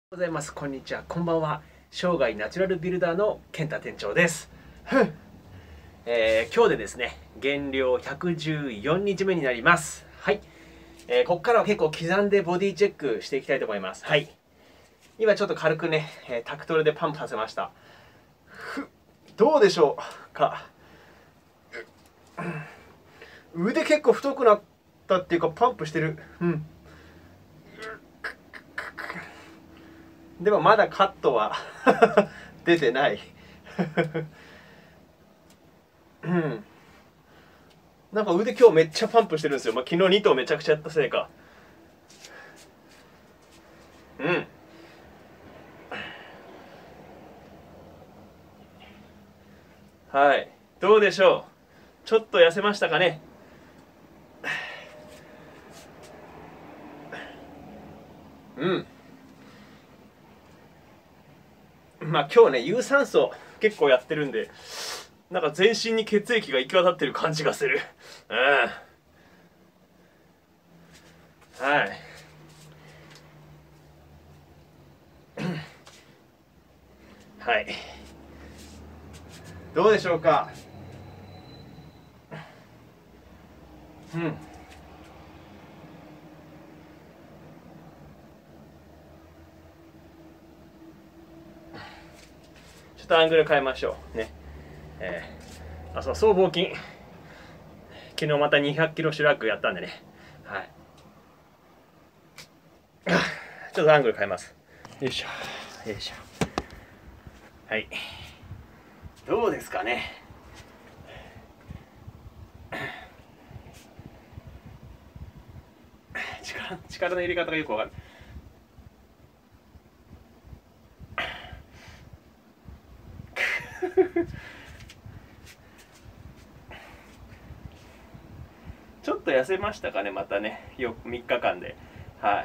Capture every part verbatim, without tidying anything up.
ございます。こんにちは、こんばんは。生涯ナチュラルビルダーの健太店長です。ふんえー、今日でですね、減量ひゃくじゅうよっかめになります。はい、えー、ここからは結構刻んでボディチェックしていきたいと思います。はい、今ちょっと軽くね、えー、タクトルでパンプさせました。ふどうでしょうか。腕結構太くなったっていうか、パンプしてる。うんでもまだカットは出てないうん、なんか腕今日めっちゃパンプしてるんですよ。まあ、昨日に頭めちゃくちゃやったせいか。うんはい、どうでしょう。ちょっと痩せましたかね。うんまあ今日ね、有酸素結構やってるんで、なんか全身に血液が行き渡ってる感じがする。うんはいはいどうでしょうか。うんちょっとアングル変えましょうね。えー、あそう僧帽筋昨日またにひゃくキロシュラックやったんでね。はいちょっとアングル変えます。よいしょよいしょ。はいどうですかね。力力の入れ方がよくわかる。ちょっと痩せましたかね、またね、よみっかかんで。はい。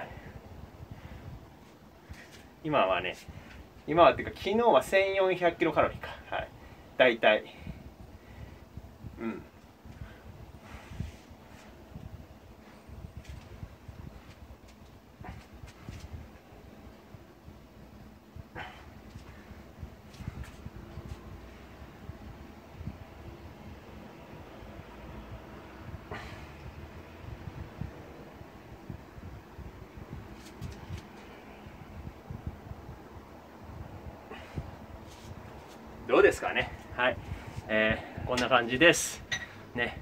今はね、今はっていうか、昨日はせんよんひゃくキロカロリーか。はい。大体。うん。どうですかね。はい。えー、こんな感じです。ね。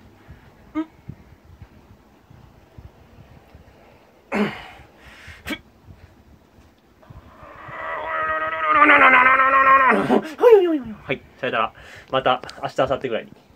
はい、さよなら。また明日、明後日ぐらいに。